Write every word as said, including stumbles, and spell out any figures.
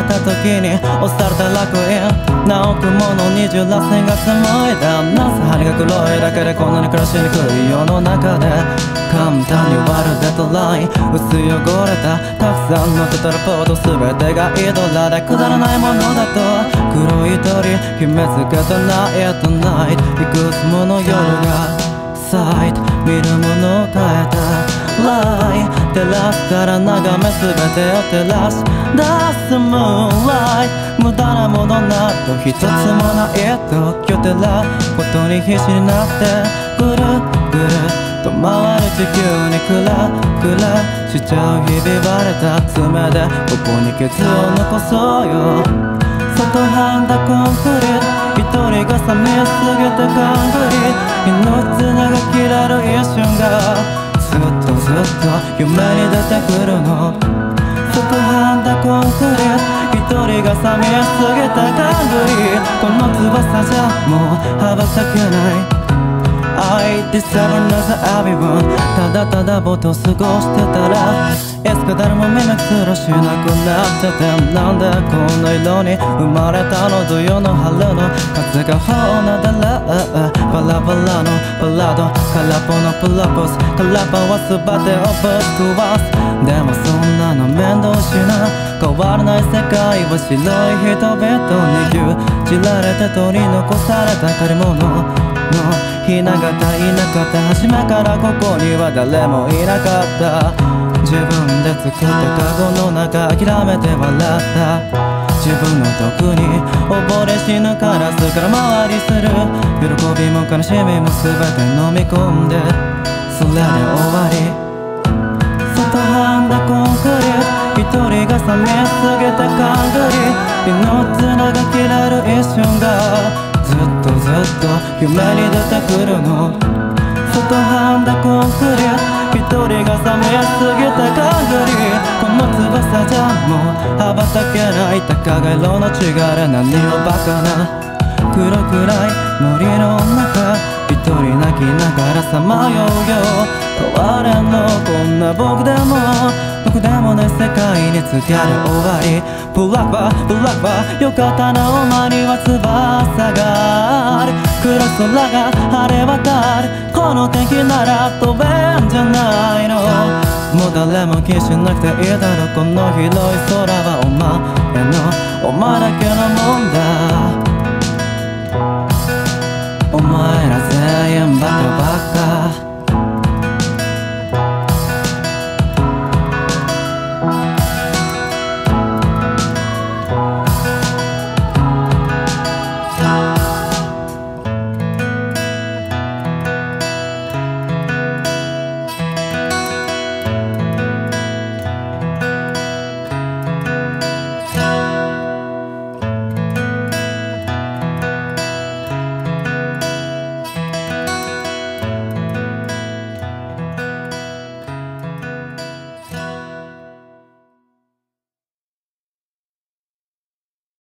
た時に押された楽園何億もの二重らせんが紡いだなぜ針が黒いだけでこんなに暮らしにくい世の中で簡単に割るデッドライン薄汚れたたくさんのテトラポート全てがイドラでくだらないものだと黒い鳥決めつけたナイトナイトいくつもの夜がサイト見るものを変えたライ照らすから眺め全てを照らし出すムーンライト無駄なものなど一つもないと今日てらことに必死になってぐるぐると回る地球にクラクラしちゃうひび割れた爪でここに傷を残そうよ外はんだコンクリート一人が冷めすぎてカンクリ命綱が切れる一瞬がずっとずっと夢に出てくるの外はんだコンクリート一人が冷めすぎてカンクリこの翼じゃもう羽ばたけないI deserve another everyone ただただぼーっと過ごしてたらいつか誰も目目つらしなくなっちゃってなんでこんな色に生まれたの冬の春の風がほなだらバラバラのバラード空っぽのプロポーズ空っぽは全てをぶち壊すでもそんなの面倒しな変わらない世界は白い人々に牛耳られて取り残された借り物のひな形いなかった初めからここには誰もいなかった自分で作ったカゴの中諦めて笑った自分の毒に溺れ死ぬカラスから回りする喜びも悲しみも全て飲み込んでそれで終わり外はんだコンクリート一人が冷めすぎてカンクリ命綱が切れる一瞬がずっとずっと夢に出てくるの外はんだコンクリート一人が冷めすぎてカンクリこの翼じゃもう羽ばたけない高が色の違い何をバカな黒くらい森の中一人泣きながらさまようよ変われんのこんな僕でも僕でもない世界につける終わりブラックバーブラックバーよかったなお前には翼がある暗空が晴れ渡るこの天気なら飛べんじゃないのもう誰も気しなくていいだろこの広い空はお前のお前だけの